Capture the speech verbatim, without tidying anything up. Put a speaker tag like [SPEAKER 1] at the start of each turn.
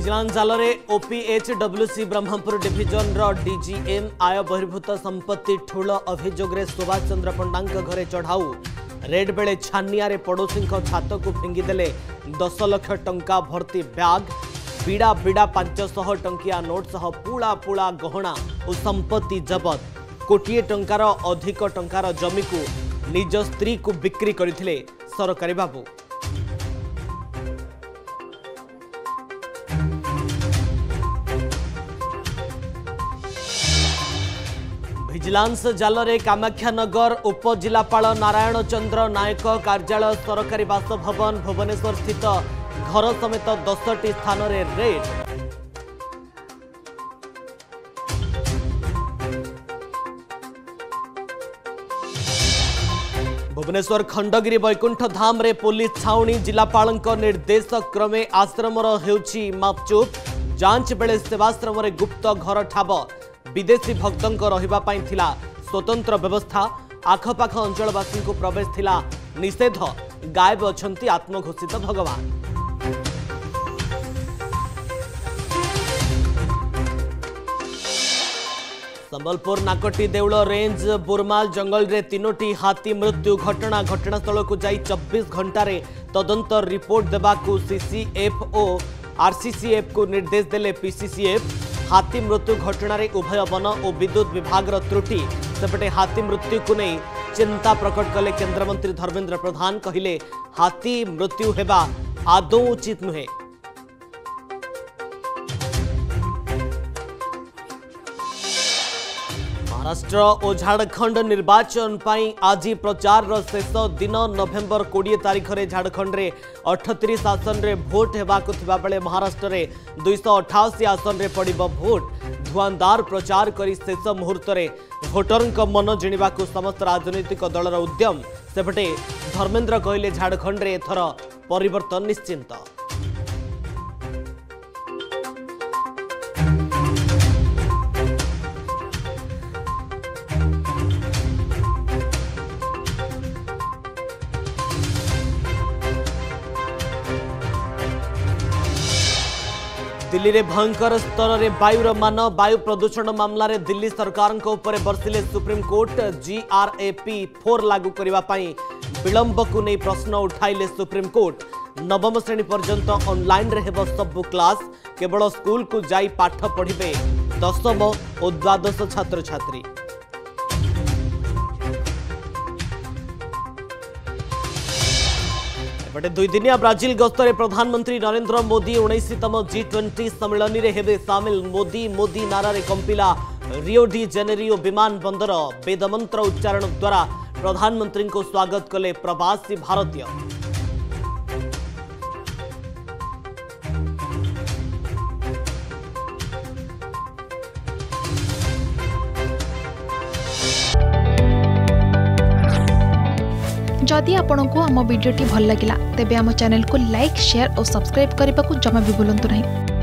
[SPEAKER 1] Vigilance जाल में OPHWC Brahmapur division रो डीजीएम आय बहिर्भूत संपत्ति ठूल अभियोग में सुभाष चंद्र पंडा घरे चढ़ाऊ रेड बेले छानिया पड़ोसी छात को फिंगिदेले दस लाख टंका भर्ती बैग बिड़ा बिड़ा पांचशह टंकिया नोट सह पुला पुला गहना और संपत्ति जबत कोटिए टंकार अधिक टंकार जमी को निज स्त्री को बिक्री करथिले सरकारी बाबू। विजिलेंस जाल में कामाख्यानगर उपजिलापाल नारायण चंद्र नायक कार्यालय सरकारी बासभवन भुवनेश्वर स्थित घर समेत दसटी स्थान में रेड। भुवनेश्वर खंडगिरी वैकुंठ धाम रे पुलिस छाउणी जिलापाल निर्देश क्रमे आश्रमर हेउछि मापचुप जांच बेले सेवाश्रम रे गुप्त घर ठाब विदेशी भक्तों रहिबा पाई थिला स्वतंत्र व्यवस्था आखपाख अंचलवासी को प्रवेश थिला निषेध गायब अछंती आत्मघोषित भगवान। संबलपुर नाकटी देउल रेंज बुरमाल जंगल रे तीनोटी हाथी मृत्यु घटना घटनास्थल को जाई चौबीस घंटा रे तदंत रिपोर्ट देबा को सीसीएफओ आरसीसीएफ को निर्देश देले पीसीसीएफ। हाथी मृत्यु घटना रे उभय वन और विद्युत विभाग त्रुटि सेपटे हाथी मृत्यु को नहीं चिंता प्रकट कले केंद्रमंत्री धर्मेंद्र प्रधान कहिले हाथी मृत्यु हेबा आदौ उचित नुहे। महाराष्ट्र और झारखंड निर्वाचन पाई आज प्रचार शेष दिन नवेम्बर बीस तारीख में झारखंड रे अठतीस आसन रे भोट हेबाकु थिबा बेले महाराष्ट्र रे दुई सौ अठासी आसन रे पड़िबो भोट। धुआंधार प्रचार करी शेष मुहूर्त रे भोटर मन जिणवाकु समस्त राजनीतिक दलर उद्यम सेपटे धर्मेंद्र कहले झारखंड रे एथर परिवर्तन निश्चिंत। दिल्ली रे भयंकर स्तर में वायुर मान वायु प्रदूषण मामला रे दिल्ली सरकार को ऊपर बरसिले सुप्रीम कोर्ट जीआरएपी फोर लागू करने विलंब को नहीं प्रश्न उठाइले सुप्रीम कोर्ट। नवम श्रेणी पर्यंत ऑनलाइन रे हेबो सब क्लास केवल स्कूल को जाई पाठ पढ़िबे दशम और द्वादश छात्र छात्री। बटे दुई दिनिया ब्राजिल गस्तरे प्रधानमंत्री नरेंद्र मोदी उन्नीसतम जी ट्वेंटी सम्मेलन रे हेबे सामिल। मोदी मोदी नारा रे कंपिला रियो डी जेनेरियो विमान बंदर वेदमंत्र उच्चारण द्वारा प्रधानमंत्री को स्वागत कले प्रवासी भारतीय।
[SPEAKER 2] जदि आपंक आम भिडी भल लगा तेब आम चैनल को लाइक शेयर और सब्सक्राइब करने को जमा भी भूलु नहीं।